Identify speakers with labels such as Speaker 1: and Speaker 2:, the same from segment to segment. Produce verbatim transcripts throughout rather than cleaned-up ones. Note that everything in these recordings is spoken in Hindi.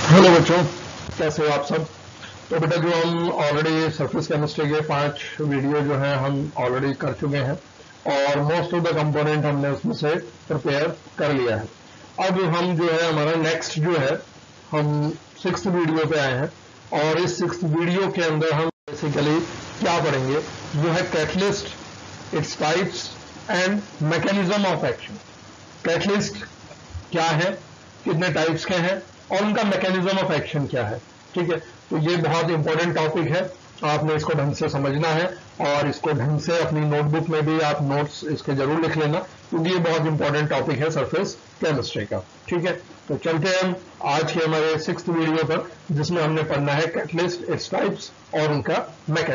Speaker 1: हेलो बच्चों, कैसे हो आप सब। तो बेटा जो हम ऑलरेडी सरफेस केमिस्ट्री के पांच वीडियो जो है हम ऑलरेडी कर चुके हैं और मोस्ट ऑफ द कंपोनेंट हमने उसमें से प्रिपेयर कर लिया है। अब हम जो है हमारा नेक्स्ट जो है हम सिक्स्थ वीडियो पे आए हैं और इस सिक्स्थ वीडियो के अंदर हम बेसिकली क्या पढ़ेंगे वो है catalyst, its types and mechanism of action. Catalyst क्या है, कितने टाइप्स के हैं और उनका मैकेनिज्म ऑफ एक्शन क्या है। ठीक है, तो ये बहुत इंपॉर्टेंट टॉपिक है, आपने इसको ढंग से समझना है और इसको ढंग से अपनी नोटबुक में भी आप नोट्स इसके जरूर लिख लेना, क्योंकि ये बहुत इंपॉर्टेंट टॉपिक है सरफेस केमिस्ट्री का। ठीक है, तो चलते हैं हम आज के हमारे सिक्स्थ वीडियो पर, जिसमें हमने पढ़ना है कैटलिस्ट, इट्स टाइप्स और उनका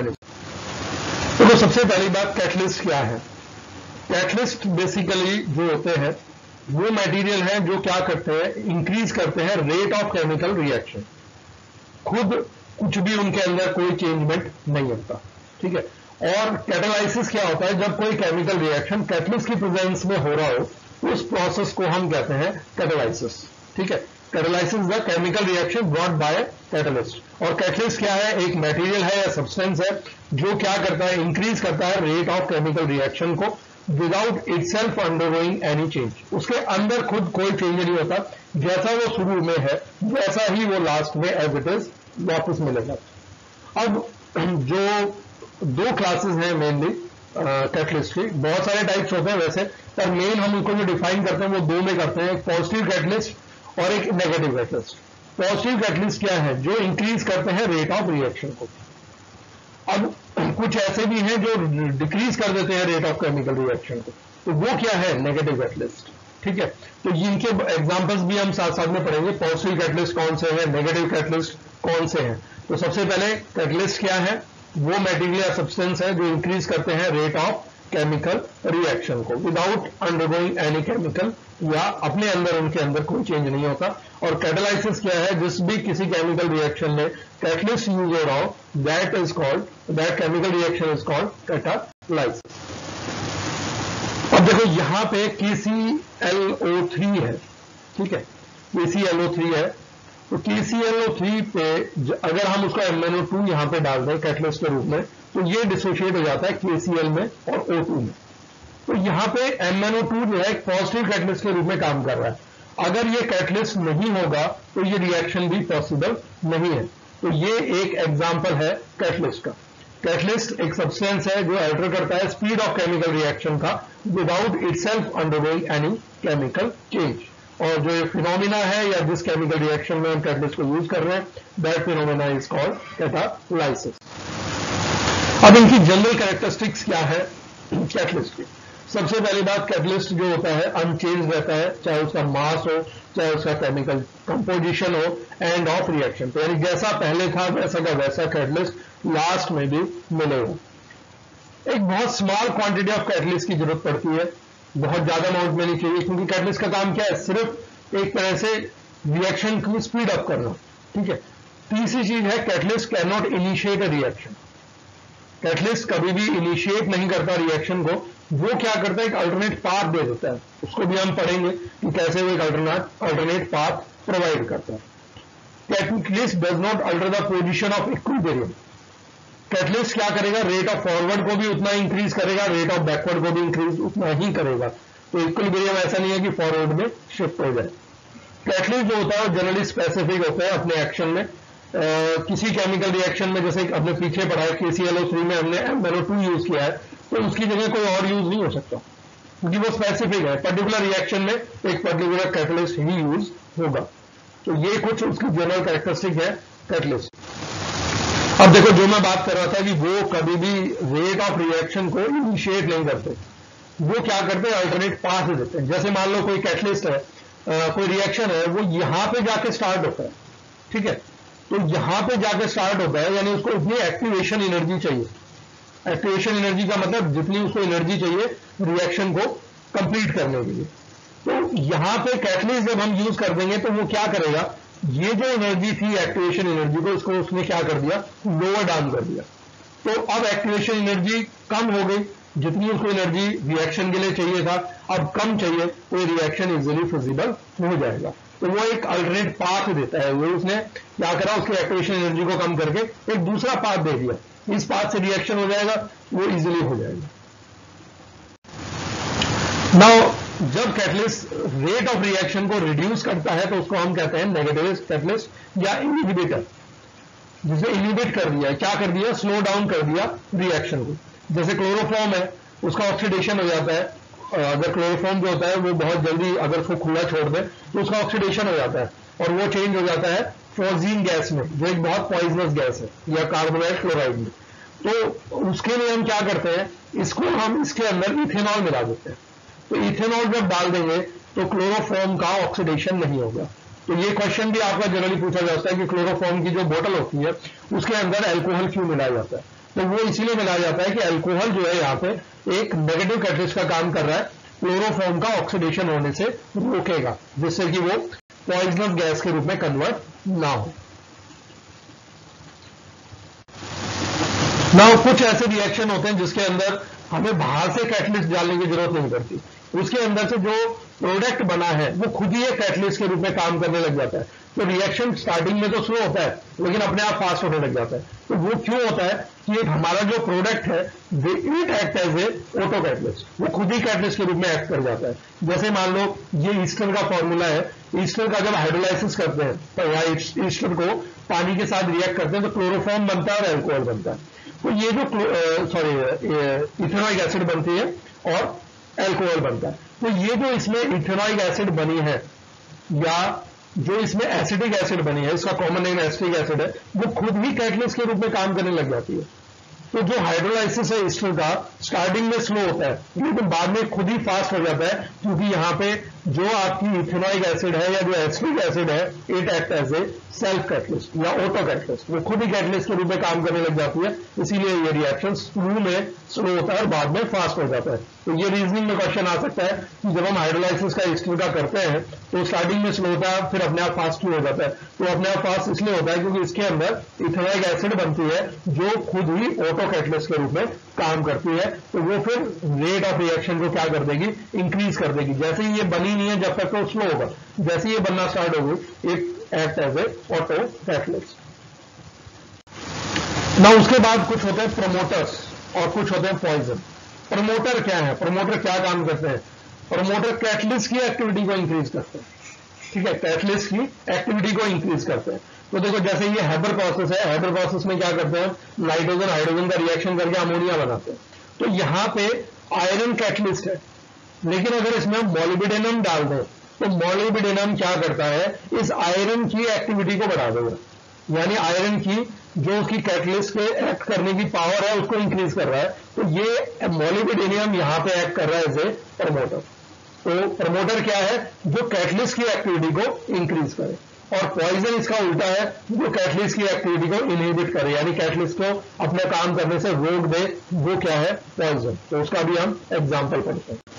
Speaker 1: मैकेनिज्म। तो, तो सबसे पहली बात, कैटलिस्ट क्या है। कैटलिस्ट बेसिकली जो होते हैं वो मटेरियल है जो क्या करते हैं, इंक्रीज करते हैं रेट ऑफ केमिकल रिएक्शन। खुद कुछ भी उनके अंदर कोई चेंजमेंट नहीं होता। ठीक है, और कैटालाइसिस क्या होता है, जब कोई केमिकल रिएक्शन कैटलिस्ट की प्रेजेंस में हो रहा हो तो उस प्रोसेस को हम कहते हैं कैटालाइसिस। ठीक है, catalysis the chemical reaction brought by catalyst. और कैटलिस्ट क्या है, एक मटेरियल है या सब्सटेंस है जो क्या करता है, इंक्रीज करता है रेट ऑफ केमिकल रिएक्शन को without itself undergoing any change. उसके अंदर खुद कोई चेंज नहीं होता, जैसा वो शुरू में है वैसा ही वो लास्ट में एज इट इज वापस मिलेगा। अब जो दो क्लासेस हैं मेनली कैटलिस्ट की, बहुत सारे टाइप्स होते हैं वैसे, पर मेन हम उनको जो डिफाइन करते हैं वो दो में करते हैं, एक पॉजिटिव कैटलिस्ट और एक नेगेटिव कैटलिस्ट। पॉजिटिव कैटलिस्ट क्या है, जो इंक्रीज करते हैं रेट ऑफ रिएक्शन को। अब कुछ ऐसे भी हैं जो डिक्रीज कर देते हैं रेट ऑफ केमिकल रिएक्शन को, तो वो क्या है, नेगेटिव कैटलिस्ट। ठीक है, तो इनके एग्जांपल्स भी हम साथ साथ में पढ़ेंगे, पॉजिटिव कैटलिस्ट कौन से हैं, नेगेटिव कैटलिस्ट कौन से हैं। तो सबसे पहले कैटलिस्ट क्या है, वो मटेरियल या सब्सटेंस है जो इंक्रीज करते हैं रेट ऑफ केमिकल रिएक्शन को विदाउट अंडरगोइंग एनी केमिकल, या अपने अंदर उनके अंदर कोई चेंज नहीं होता। और कैटालाइसिस क्या है, जिस भी किसी केमिकल रिएक्शन में कैटलिस्ट यूज हो रहा हो, that is called, that chemical reaction is called catalysis. अब देखो यहां पे के सी एल ओ थ्री है। ठीक है, के सी एल ओ थ्री है, तो के सी एल ओ थ्री पे अगर हम उसको एम एन ओ टू यहां पे डाल दें कैटलिस्ट के रूप में, तो ये डिसोशिएट हो जाता है के सी एल में और ओ टू में। तो यहां पे एम एन ओ टू जो है एक पॉजिटिव कैटलिस्ट के रूप में काम कर रहा है। अगर ये कैटलिस्ट नहीं होगा तो ये रिएक्शन भी पॉसिबल नहीं है। तो ये एक एग्जांपल है कैटलिस्ट का। कैटलिस्ट एक सब्सटेंस है जो अल्टर करता है स्पीड ऑफ केमिकल रिएक्शन का without itself undergoing any chemical change. और जो ये फिनोमिना है या जिस केमिकल रिएक्शन में हम कैटलिस्ट को यूज कर रहे हैं, that phenomena is called catalysis. अब इनकी जनरल कैरेक्टरिस्टिक्स क्या है कैटलिस्ट की। सबसे पहली बात, कैटलिस्ट जो होता है अनचेंज रहता है, चाहे उसका मास हो, चाहे उसका केमिकल कंपोजिशन हो, एंड ऑफ रिएक्शन। तो यानी जैसा पहले था वैसा का वैसा कैटलिस्ट लास्ट में भी मिलेगा। एक बहुत स्मॉल क्वांटिटी ऑफ कैटलिस्ट की जरूरत पड़ती है, बहुत ज्यादा अमाउंट में नहीं चाहिए, क्योंकि कैटलिस्ट का काम क्या है, सिर्फ एक तरह से रिएक्शन की स्पीड अप करना। ठीक है, तीसरी चीज है, catalyst cannot initiate a reaction. Catalyst कभी भी इनिशिएट नहीं करता रिएक्शन को, वो क्या करता है, एक अल्टरनेट पाथ दे देता है। उसको भी हम पढ़ेंगे कि कैसे वो एक अल्टरनेट अल्टरनेट पाथ प्रोवाइड करता है। Catalyst does not alter the position of equilibrium. Catalyst क्या करेगा, रेट ऑफ फॉरवर्ड को भी उतना इंक्रीज करेगा, रेट ऑफ बैकवर्ड को भी इंक्रीज उतना ही करेगा। तो इक्विलिब्रियम ऐसा नहीं है कि फॉरवर्ड में शिफ्ट हो जाए। कैटलिस्ट जो होता है वो जनरली स्पेसिफिक होता है अपने एक्शन में। Uh, किसी केमिकल रिएक्शन में, जैसे अपने पीछे पढ़ा है के सी एल ओ थ्री में हमने M N O two use किया है, तो उसकी जगह कोई और यूज नहीं हो सकता, क्योंकि वो स्पेसिफिक है। पर्टिकुलर रिएक्शन में एक पर्टिकुलर कैटलिस्ट ही यूज होगा। तो ये कुछ उसकी जनरल कैरेक्टरिस्टिक है कैटलिस्ट। अब देखो, जो मैं बात कर रहा था कि वो कभी भी रेट ऑफ रिएक्शन को इनिशिएट नहीं करते, वो क्या करते हैं, अल्टरनेट पाथ देते हैं। जैसे मान लो कोई कैटलिस्ट है, आ, कोई रिएक्शन है, वो यहां पे जाके स्टार्ट होता है। ठीक है, तो यहां पे जाके स्टार्ट होता है, यानी उसको इतनी एक्टिवेशन एनर्जी चाहिए। एक्टिवेशन एनर्जी का मतलब जितनी उसको एनर्जी चाहिए रिएक्शन को कंप्लीट करने के लिए। तो यहां पे कैटलिस्ट जब हम यूज कर देंगे तो वो क्या करेगा, ये जो एनर्जी थी एक्टिवेशन एनर्जी को, इसको उसने क्या कर दिया, लोअर डाउन कर दिया। तो अब एक्टिवेशन एनर्जी कम हो गई, जितनी उसको एनर्जी रिएक्शन के लिए चाहिए था अब कम चाहिए, तो रिएक्शन इजीली फिजिबल हो जाएगा। तो वो एक अल्टरनेट पाथ देता है। वो उसने क्या करा, उसकी एक्टिवेशन एनर्जी को कम करके एक दूसरा पाथ दे दिया, इस पाथ से रिएक्शन हो जाएगा, वो इजीली हो जाएगा। नाउ जब कैटलिस्ट रेट ऑफ रिएक्शन को रिड्यूस करता है तो उसको हम कहते हैं नेगेटिव कैटलिस्ट या इनहिबिटर, जिसे इनहिबिट कर दिया, क्या कर दिया, स्लो डाउन कर दिया रिएक्शन को। जैसे क्लोरोफॉर्म है, उसका ऑक्सीडेशन हो जाता है, अगर क्लोरोफॉर्म जो होता है वो बहुत जल्दी अगर उसको खुला छोड़ दे तो उसका ऑक्सीडेशन हो जाता है और वो चेंज हो जाता है फ्लोजीन गैस में, जो एक बहुत पॉइजनस गैस है, या कार्बोनेट क्लोराइड में। तो उसके लिए हम क्या करते हैं, इसको हम इसके अंदर इथेनॉल मिला देते हैं। तो इथेनॉल जब डाल देंगे तो क्लोरोफॉर्म का ऑक्सीडेशन नहीं होगा। तो ये क्वेश्चन भी आपका जनरली पूछा जाता है कि क्लोरोफॉर्म की जो बोतल होती है उसके अंदर अल्कोहल क्यों मिलाया जाता है। तो वो इसीलिए मिलाया जाता है कि अल्कोहल जो है यहाँ पे एक नेगेटिव कैटलिस्ट का काम कर रहा है, क्लोरोफॉर्म का ऑक्सीडेशन होने से रोकेगा, जिससे कि वो पॉइजनस गैस के रूप में कन्वर्ट ना हो। ना कुछ ऐसे रिएक्शन होते हैं जिसके अंदर हमें बाहर से कैटलिस्ट डालने की जरूरत नहीं पड़ती, उसके अंदर से जो प्रोडक्ट बना है वो खुद ही एक कैटलिस्ट के रूप में काम करने लग जाता है। तो रिएक्शन स्टार्टिंग में तो स्लो होता है लेकिन अपने आप फास्ट होने लग जाता है। तो वो क्यों होता है कि एक हमारा जो प्रोडक्ट है it act as a auto catalyst, वो खुद ही कैटलिस्ट के रूप में एक्ट कर जाता है। जैसे मान लो ये ईस्टर का फॉर्मूला है, ईस्टर का जब हाइड्रोलाइसिस करते हैं तो वह ईस्टर को पानी के साथ रिएक्ट करते हैं तो क्लोरोफॉर्म बनता है और अल्कोहल बनता है। तो ये जो सॉरी इथेनॉइक एसिड बनती है और अल्कोहल बनता है। तो ये जो इसमें इथेनॉइक एसिड बनी है या जो इसमें एसिटिक एसिड बनी है, इसका कॉमन नेम एसिटिक एसिड है, वो खुद ही कैटलिस्ट के रूप में काम करने लग जाती है। तो जो हाइड्रोलाइसिस है ईस्टर का स्टार्टिंग में स्लो होता है लेकिन बाद में खुद ही फास्ट हो जाता है, क्योंकि यहाँ पे जो आपकी इथेनॉइक एसिड है या जो एसिटिक एसिड है it act as a self catalyst या ऑटो कैटलिस्ट, वो खुद ही कैटलिस्ट के रूप में काम करने लग जाती है। इसीलिए ये रिएक्शन शुरू में स्लो होता है और बाद में फास्ट हो जाता है। तो ये रीजनिंग में क्वेश्चन आ सकता है कि जब हम हाइड्रोलाइसिस का ईस्टर का करते हैं तो स्टार्टिंग में स्लो होता है फिर अपने आप फास्ट क्यों हो जाता है। तो अपने आप फास्ट इसलिए होता है क्योंकि इसके अंदर इथेनॉइक एसिड बनती है जो खुद ही ऑटो कैटलिस्ट के रूप में काम करती है। तो वो फिर रेट ऑफ रिएक्शन को क्या कर देगी, इंक्रीज कर देगी। जैसे ही ये बनी नहीं है जब तक तो स्लो होगा, जैसे ये बनना स्टार्ट होगी एक act as a auto catalyst. ना उसके बाद कुछ होते हैं प्रोमोटर्स और कुछ होते हैं पॉइजन। प्रमोटर क्या है, प्रमोटर क्या काम करते हैं, प्रमोटर कैटलिस्ट की एक्टिविटी को इंक्रीज करते हैं। ठीक है, कैटलिस्ट की एक्टिविटी को इंक्रीज करते हैं। तो देखो जैसे ये हैबर प्रोसेस है, हैबर प्रोसेस में क्या करते हैं, नाइट्रोजन हाइड्रोजन का रिएक्शन करके अमोनिया बनाते हैं। तो यहां पे आयरन कैटलिस्ट है, लेकिन अगर इसमें मॉलिब्डेनम डाल दें तो मॉलिब्डेनम क्या करता है, इस आयरन की एक्टिविटी को बढ़ा देगा, यानी आयरन की जो उसकी कैटलिस्ट के एक्ट करने की पावर है उसको इंक्रीज कर रहा है। तो ये मॉलिब्डेनम यहां पे एक्ट कर रहा है एज ए प्रमोटर। तो प्रमोटर क्या है, जो कैटलिस्ट की एक्टिविटी को इंक्रीज करे, और पॉइजन इसका उल्टा है, जो कैटलिस्ट की एक्टिविटी को इनहिबिट करे, यानी कैटलिस्ट को अपने काम करने से रोक दे, वो क्या है, पॉइजन। तो उसका भी हम एग्जांपल पढ़ते हैं।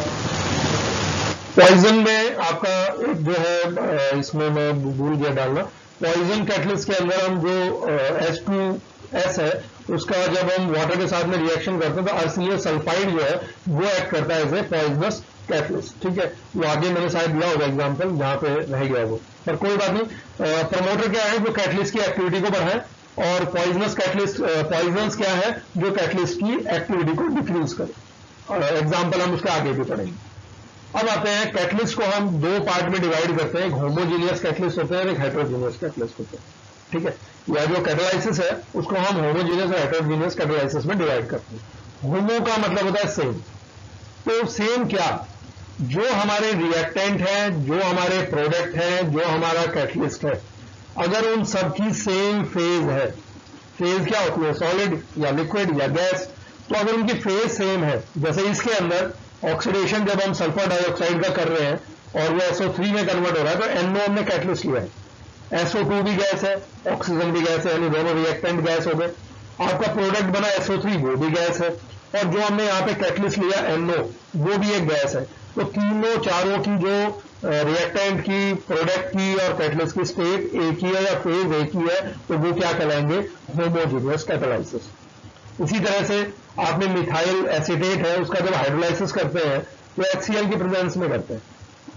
Speaker 1: पॉइजन में आपका एक जो है, इसमें मैं भूल गया डालना, पॉइजन कैटलिस्ट के अंदर हम जो एच टू एस है उसका जब हम वाटर के साथ में रिएक्शन करते हैं तो अर्सेनियम सल्फाइड जो है वो एक्ट करता है एज ए पॉइजनस कैटलिस्ट। ठीक है, वो आगे मैंने शायद दिया होगा एग्जांपल, जहां पे रह गया वो, पर कोई बात नहीं। प्रमोटर क्या है, जो कैटलिस्ट की एक्टिविटी को बढ़ाए, और पॉइजनस कैटलिस्ट पॉइजनस क्या है, जो कैटलिस्ट की एक्टिविटी को डिक्रीज करे। एग्जाम्पल हम उसके आगे भी पढ़ेंगे। अब आते हैं, कैटलिस्ट को हम दो पार्ट में डिवाइड करते हैं, एक होमोजीनियस कैटलिस्ट होते हैं और एक हेटेरोजीनियस कैटलिस्ट होते हैं। ठीक है, या जो कैटालाइसिस है उसको हम होमोजीनियस और हेटेरोजीनियस कैटालाइसिस में डिवाइड करते हैं। होमो का मतलब होता है सेम। तो सेम क्या, जो हमारे रिएक्टेंट है, जो हमारे प्रोडक्ट है, जो हमारा कैटलिस्ट है, अगर उन सबकी सेम फेज है, फेज क्या होती है, सॉलिड या लिक्विड या गैस, तो अगर उनकी फेज सेम है, जैसे इसके अंदर ऑक्सीडेशन जब हम सल्फर डाइऑक्साइड का कर रहे हैं और वो एस ओ थ्री में कन्वर्ट हो रहा है, तो एन ओ हमने कैटलिस्ट लिया है, एस ओ टू भी गैस है, ऑक्सीजन भी गैस है, यानी दोनों रिएक्टेंट गैस हो गए। आपका प्रोडक्ट बना एस ओ थ्री, वो भी गैस है, और जो हमने यहाँ पे कैटलिस्ट लिया एन ओ, वो भी एक गैस है। तो तीनों चारों की जो रिएक्टेंट की, प्रोडक्ट की और कैटलिस्ट की स्टेट एक ही है या फेज एक ही है, तो वो क्या कहलाएंगे, होमोजीनियस कैटालाइसिस। इसी तरह से आपने मिथाइल एसीटेट है, उसका जब हाइड्रोलाइसिस करते हैं तो एच सी एल की प्रेजेंस में करते हैं। ठीक है,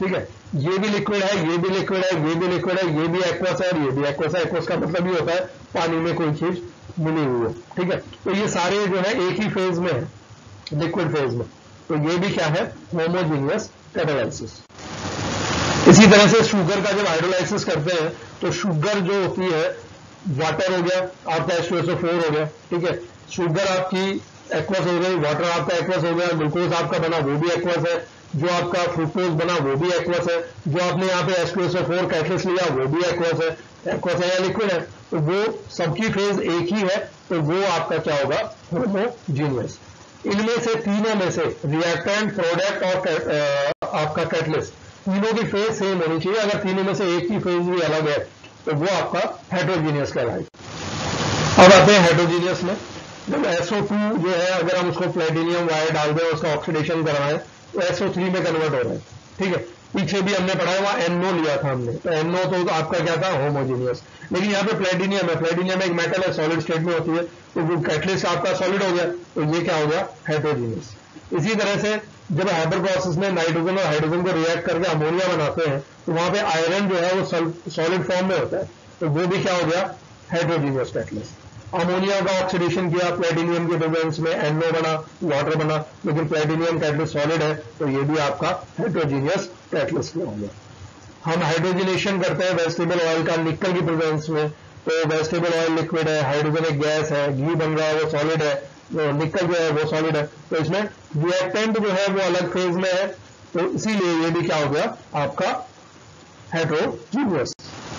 Speaker 1: ये भी लिक्विड है, ये भी लिक्विड है, ये भी लिक्विड है, ये भी एक्वस है और ये भी एक्वस है। एक्वस का मतलब ये होता है पानी में कोई चीज मिली हुई है, ठीक है। तो ये सारे जो है एक ही फेज में है, लिक्विड फेज में। तो ये भी क्या है, होमोजीनियस कैटालाइसिस। इसी तरह से शुगर का जब हाइड्रोलाइसिस करते हैं तो शुगर जो होती है, वाटर हो गया आपका H two S O four हो गया, ठीक है। शुगर आपकी एक्वस हो गई, वाटर आपका एक्वस हो गया, ग्लूकोज आपका बना वो भी एक्वस है, जो आपका फ्रुक्टोज बना वो भी एक्वस है, जो आपने यहाँ पे H two S O four catalyst लिया वो भी एक्वस है। एक्वस है या लिक्विड है, तो वो सबकी फेज एक ही है, तो वो आपका क्या होगा, होमोजीनियस। इनमें से तीनों में से रिएक्टेंट, प्रोडक्ट और आपका कैटलिस्ट, तीनों की फेज सेम होनी चाहिए। अगर तीनों में से एक की फेज भी अलग है तो वो आपका हेटेरोजीनियस कहलाएगा। अब आते हैं हेटेरोजीनियस में। जब एस ओ टू जो है, अगर हम उसको प्लेटिनियम वायर डाल दें, उसका ऑक्सीडेशन करवाएं, तो एस ओ थ्री में कन्वर्ट हो रहा है, ठीक है। पीछे भी हमने पढ़ा है, वहां एन ओ लिया था हमने, तो एन ओ तो आपका क्या था, होमोजीनियस। लेकिन यहाँ पे प्लेटिनियम है, प्लेटिनियम एक मेटल है, सॉलिड स्टेट में होती है, तो वो कैटलिस्ट आपका सॉलिड हो गया, तो ये क्या हो गया, हेटेरोजीनियस। इसी तरह से जब हाइपर प्रोसेस में नाइट्रोजन और हाइड्रोजन को रिएक्ट करके अमोनिया बनाते हैं, तो वहां पे आयरन जो है वो सॉलिड फॉर्म में होता है, तो वो भी क्या हो गया, हेटेरोजीनियस कैटलिस्ट। अमोनिया का ऑक्सीडेशन किया प्लेटिनियम के प्रेजेंस में, एन ओ बना, वाटर बना, लेकिन प्लेटिनियम कैटलिस्ट सॉलिड है, तो ये भी आपका हेटेरोजीनियस कैटलिस्ट में हो गया। हम हाइड्रोजनेशन करते हैं वेजिटेबल ऑयल का निकल की प्रेजेंस में, तो वेजिटेबल ऑयल लिक्विड है, हाइड्रोजन एक गैस है, घी बन रहा है वो सॉलिड है, निकल जो है वो सॉलिड है, तो इसमें रिएक्टेंट जो है वो अलग फेज में है, तो इसीलिए ये भी क्या हो गया आपका हेटेरोजीनियस।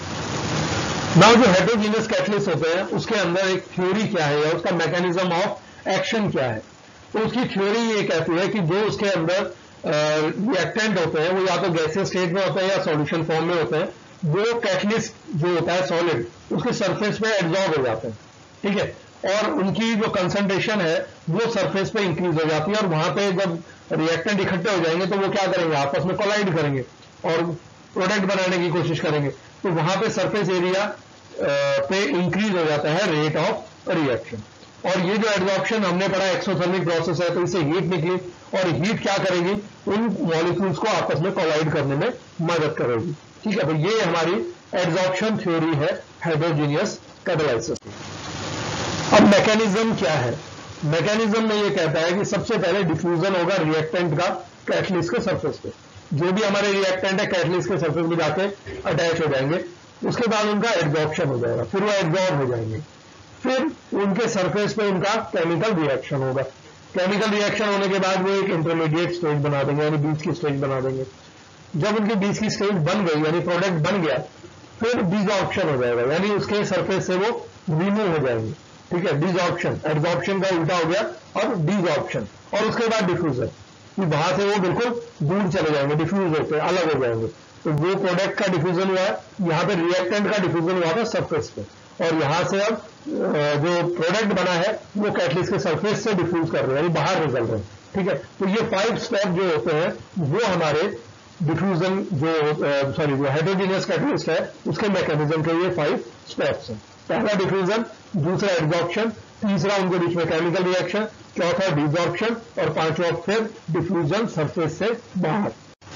Speaker 1: नाउ जो हेटेरोजीनियस कैटलिस्ट होते हैं उसके अंदर एक थ्योरी क्या है या उसका मैकेनिज्म ऑफ एक्शन क्या है, तो उसकी थ्योरी ये कहती है कि जो उसके अंदर रिएक्टेंट होते हैं वो या तो गैसियस स्टेट में होते हैं या सॉल्यूशन फॉर्म में होते हैं, वो कैटलिस्ट जो होता है सॉलिड उसके सरफेस पे एब्जॉर्ब हो जाते हैं, ठीक है, और उनकी जो कंसंट्रेशन है वो सरफेस पे इंक्रीज हो जाती है, और वहां पे जब रिएक्टेंट इकट्ठे हो जाएंगे तो वो क्या करेंगे, आपस में कोलाइड करेंगे और प्रोडक्ट बनाने की कोशिश करेंगे, तो वहां पे सरफेस एरिया पे इंक्रीज हो जाता है रेट ऑफ रिएक्शन। और ये जो एब्जॉर्प्शन हमने पढ़ा एक्सोथर्मिक प्रोसेस है, तो इससे हीट निकली और हीट क्या करेगी, उन मॉलिक्यूल्स को आपस में कोलाइड करने में मदद करेगी, ठीक है। तो ये हमारी एब्जॉर्प्शन थ्योरी है हेटेरोजीनियस कैटालाइसिस की। अब मैकेनिज्म क्या है, मैकेनिज्म में ये कहता है कि सबसे पहले डिफ्यूजन होगा रिएक्टेंट का कैटलिस्ट के सरफेस पे, जो भी हमारे रिएक्टेंट है कैटलिस्ट के सरफेस में जाके अटैच हो जाएंगे, उसके बाद उनका एब्जॉर्प्शन हो जाएगा, फिर वो एब्जॉर्ब हो जाएंगे, फिर उनके सरफेस पे उनका केमिकल रिएक्शन होगा, केमिकल रिएक्शन होने के बाद वो एक इंटरमीडिएट स्टेज बना देंगे, यानी बीच की स्टेज बना देंगे। जब उनकी बीच की स्टेज बन गई यानी प्रोडक्ट बन गया, फिर डिसऑर्प्शन हो जाएगा, यानी उसके सरफेस से वो रिमूव हो जाएंगे, ठीक है। डिसऑर्प्शन, एब्जॉर्प्शन का उल्टा हो गया और डिसऑर्प्शन, और उसके बाद डिफ्यूजन, कि वहां से वो बिल्कुल दूर चले जाएंगे, डिफ्यूज होते हैं, अलग हो जाएंगे, तो वो प्रोडक्ट का डिफ्यूजन हुआ है, यहाँ पे रिएक्टेंट का डिफ्यूजन हुआ था सरफेस पे, और यहां से अब जो प्रोडक्ट बना है वो कैटलिस्ट के सरफेस से डिफ्यूज कर रहे हैं, यानी बाहर निकल रहे हैं, ठीक है। तो ये फाइव स्टेप जो होते हैं वो हमारे डिफ्यूजन जो सॉरी जो हेटेरोजीनियस कैटलिस्ट है उसके मैकेनिज्म के ये फाइव स्टेप्स हैं। पहला डिफ्यूजन, दूसरा एब्जॉर्प्शन, तीसरा उनके बीच में केमिकल रिएक्शन, चौथा डिसऑर्प्शन, और पांचवा फिर डिफ्यूजन सरफेस से बाहर।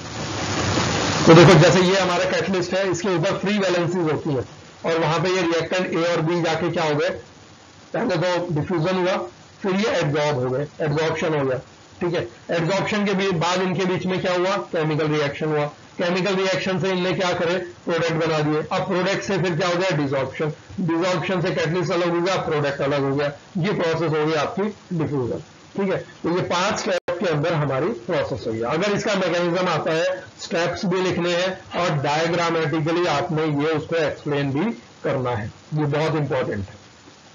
Speaker 1: तो देखो जैसे ये हमारा कैटलिस्ट है, इसके ऊपर फ्री वैलेंसीज होती है, और वहां पे ये रिएक्टेंट ए और बी जाके क्या हो गए, पहले तो डिफ्यूजन हुआ, फिर ये एब्जॉर्ब हो गए, एब्जॉर्प्शन हो गया, ठीक है। एब्जॉर्प्शन के बाद इनके बीच में क्या हुआ, केमिकल रिएक्शन हुआ, केमिकल रिएक्शन से इनने क्या करे, प्रोडक्ट बना दिए, अब प्रोडक्ट से फिर क्या हो गया, डिसऑर्प्शन, डिसऑर्प्शन से कैटलिस्ट अलग हो गया, प्रोडक्ट अलग हो गया, ये प्रोसेस हो गई आपकी डिफ्यूजन, ठीक है। तो ये पांच स्टेप के अंदर हमारी प्रोसेस हो गया। अगर इसका मैकेनिज्म आता है, स्टेप्स भी लिखने हैं और डायग्रामेटिकली आपने ये उसको एक्सप्लेन भी करना है, ये बहुत इंपॉर्टेंट है।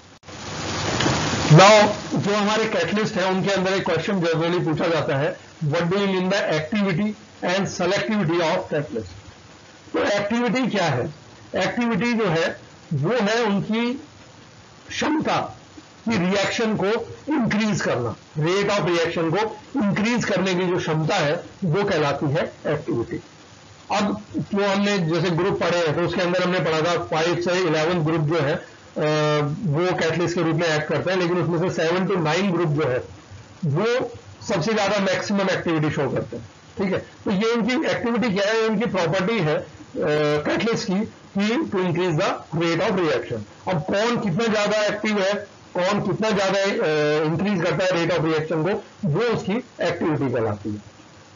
Speaker 1: नाउ जो हमारे कैटलिस्ट है उनके अंदर एक क्वेश्चन जनरली पूछा जाता है, what do you mean by activity and selectivity of catalyst. तो एक्टिविटी क्या है, एक्टिविटी जो है वो है उनकी क्षमता कि रिएक्शन को इंक्रीज करना, रेट ऑफ रिएक्शन को इंक्रीज करने की जो क्षमता है वो कहलाती है एक्टिविटी। अब जो हमने जैसे ग्रुप पढ़े हैं तो उसके अंदर हमने पढ़ा था फाइव से इलेवन ग्रुप जो है वो कैटलिस्ट के रूप में एक्ट करते हैं, लेकिन उसमें से सेवन टू नाइन ग्रुप जो है वो सबसे ज्यादा मैक्सिमम एक्टिविटी शो करते हैं, ठीक है, तो ये इनकी एक्टिविटी क्या है, इनकी प्रॉपर्टी है कैटलिस्ट की कि to increase the rate of reaction. अब कौन कितना ज्यादा एक्टिव है, कौन कितना ज्यादा इंक्रीज करता है रेट ऑफ रिएक्शन को, वो उसकी एक्टिविटी कहलाती है।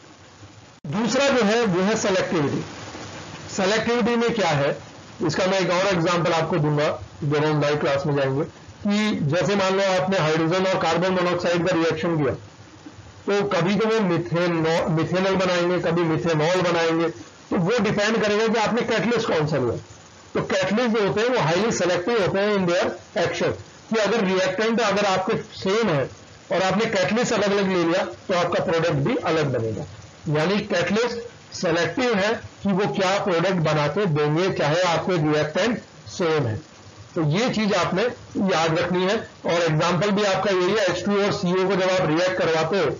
Speaker 1: दूसरा जो है वो है सेलेक्टिविटी। सेलेक्टिविटी में क्या है, इसका मैं एक और एग्जांपल आपको दूंगा जब हम लाइव क्लास में जाएंगे, कि जैसे मान लो आपने हाइड्रोजन और कार्बन मोनोऑक्साइड का रिएक्शन किया, तो कभी तो वो मिथेन मिथेनॉल बनाएंगे, कभी मिथेनॉल बनाएंगे, तो वो डिपेंड करेगा कि आपने कैटलिस्ट कौन सा लिया। तो कैटलिस्ट जो होते हैं वो हाईली सेलेक्टिव होते हैं इन देयर एक्शन, कि अगर रिएक्टेंट अगर आपके सेम है और आपने कैटलिस्ट अलग अलग ले लिया तो आपका प्रोडक्ट भी अलग बनेगा। यानी कैटलिस्ट सेलेक्टिव है कि वो क्या प्रोडक्ट बना के देंगे, चाहे आपके रिएक्टेंट सेम है। तो ये चीज आपने याद रखनी है। और एग्जाम्पल भी आपका यही है, एच टू और सीओ को जब आप रिएक्ट करवाते हो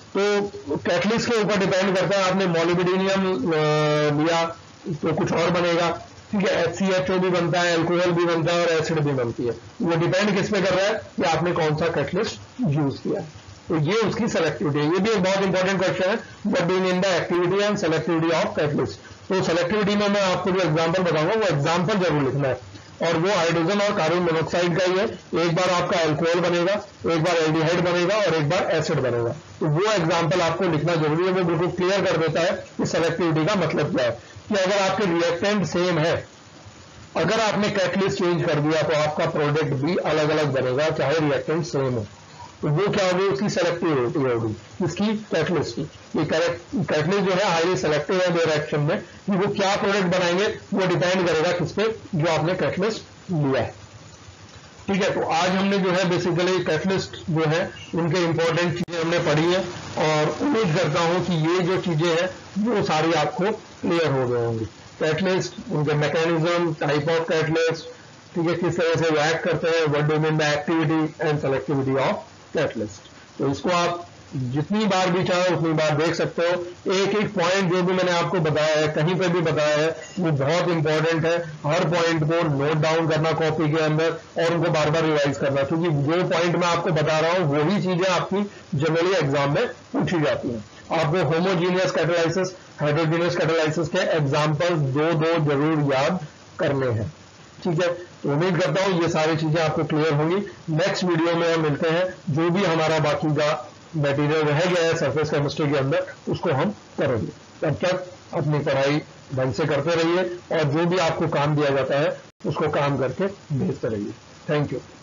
Speaker 1: तो कैटलिस्ट के ऊपर डिपेंड करता है, आपने मोलिब्डेनियम लिया तो कुछ और बनेगा, ठीक है, एच सी एच ओ भी बनता है, अल्कोहल भी बनता है और एसिड भी बनती है। वो डिपेंड किस पे कर रहा है कि आपने कौन सा कैटलिस्ट यूज किया। तो ये उसकी सेलेक्टिविटी है। ये भी एक बहुत इंपॉर्टेंट क्वेश्चन है, what do you mean the activity and selectivity of catalyst. तो सेलेक्टिविटी में मैं आपको जो एग्जाम्पल बताऊंगा वो एग्जाम्पल जरूर लिखना है, और वो हाइड्रोजन और कार्बन मोनोऑक्साइड का ही है। एक बार आपका अल्कोहल बनेगा, एक बार एल्डिहाइड बनेगा और एक बार एसिड बनेगा। तो वो एग्जाम्पल आपको लिखना जरूरी है, वो बिल्कुल क्लियर कर देता है कि सेलेक्टिविटी का मतलब क्या है। कि अगर आपके रिएक्टेंट सेम है, अगर आपने कैटलिस्ट चेंज कर दिया तो आपका प्रोडक्ट भी अलग अलग बनेगा, चाहे रिएक्टेंट सेम हो। तो वो क्या होगी, उसकी सेलेक्टिविटी होगी, इसकी कैटलिस्ट की। ये कैटलिस्ट जो है हाईली सेलेक्टिव है देयर एक्शन में, कि वो क्या प्रोडक्ट बनाएंगे वो डिपेंड करेगा किस पे, जो आपने कैटलिस्ट लिया है। ठीक है, तो आज हमने जो है बेसिकली कैटलिस्ट जो है उनके इंपॉर्टेंट चीजें हमने पढ़ी है, और उम्मीद करता हूं कि ये जो चीजें हैं वो सारी आपको क्लियर हो गए होंगी। कैटलिस्ट, उनके मैकेनिज्म, टाइप ऑफ कैटलिस्ट, ठीक है, किस तरह से वो एक्ट करते हैं, what do you mean the activity and selectivity of catalyst. तो इसको आप जितनी बार भी चाहो उतनी बार देख सकते हो। एक एक पॉइंट जो भी मैंने आपको बताया है, कहीं पे भी बताया है, वो बहुत इंपॉर्टेंट है। हर पॉइंट को नोट डाउन करना कॉपी के अंदर और उनको बार बार रिवाइज करना, क्योंकि जो पॉइंट मैं आपको बता रहा हूं वही चीजें आपकी जनरली एग्जाम में पूछी जाती हैं। आपको होमोजीनियस कैटालाइसिस, हेटेरोजीनियस कैटालाइसिस के एग्जाम्पल दो दो जरूर याद करने हैं। ठीक है, तो उम्मीद करता हूं ये सारी चीजें आपको क्लियर होंगी। नेक्स्ट वीडियो में हम मिलते हैं, जो भी हमारा बाकी का मटेरियल रह गया है सरफेस केमिस्ट्री के अंदर उसको हम करेंगे। तब तक अपनी पढ़ाई ढंग से करते रहिए, और जो भी आपको काम दिया जाता है उसको काम करके भेजते रहिए। Thank you.